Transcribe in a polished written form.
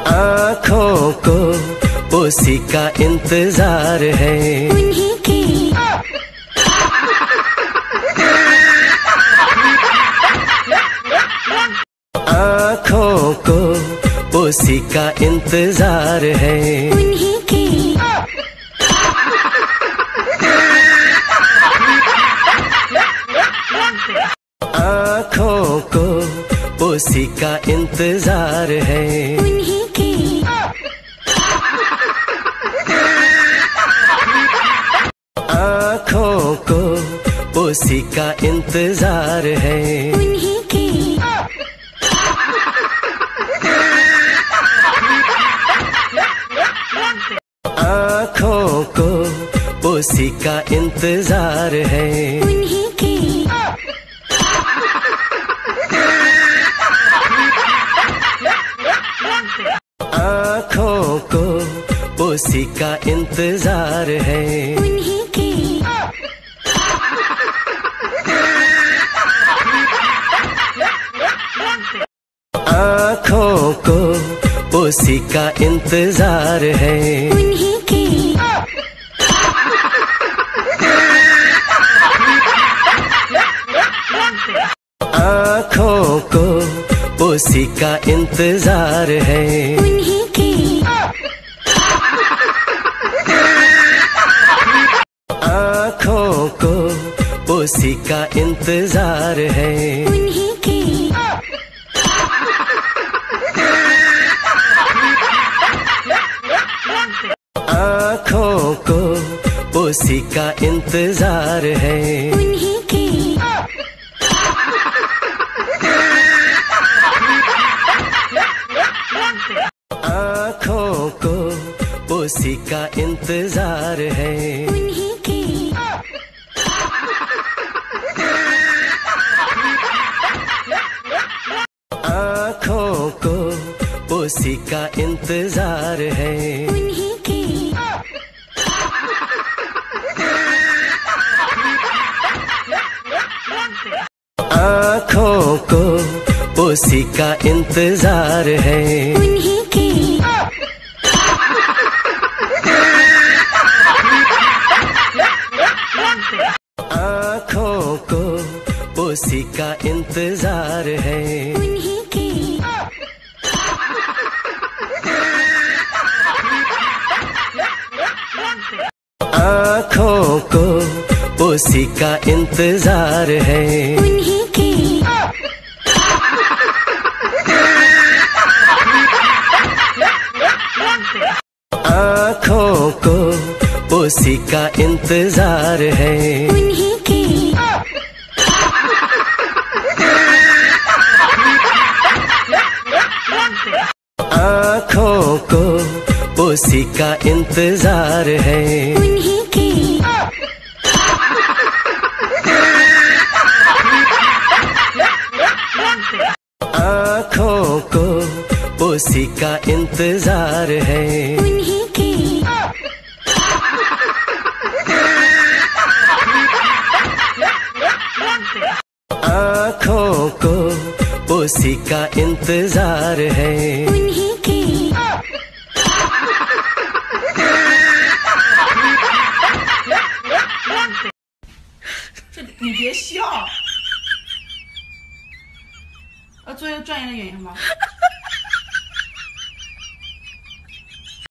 आँखों को उसी का इंतजार है, उन्हीं की आँखों को उसी का इंतजार है, उन्हीं की आँखों को उसी का इंतजार है, उन्हीं की आँखों को उसी का इंतजार है, उन्हीं की आँखों को उसी का इंतजार है, उन्हीं की आँखों को उसी का इंतजार है, उन्हीं की आँखों को उसी का इंतजार है, उन्हीं की आँखों को उसी का इंतजार है, उन्हीं की आँखों को उसी का इंतजार है, उन्हीं की आँखों को उसी का इंतजार है, उन्हीं की आँखों को उसी का इंतजार है, उन्हीं की आँखों को उसी का इंतजार है, उन्हीं की आँखों को उसी का इंतजार है, उन्हीं की आँखों को उसी का इंतजार है, उन्हीं की आँखों को उसी का इंतजार है, उन्हीं की आँखों को उसी का इंतजार है, उन्हीं की आँखों को उसी का इंतजार है, उन्हीं की आँखों को उसी का इंतजार है, उन्हीं की आँखों को उसी का इंतजार है, उन्हीं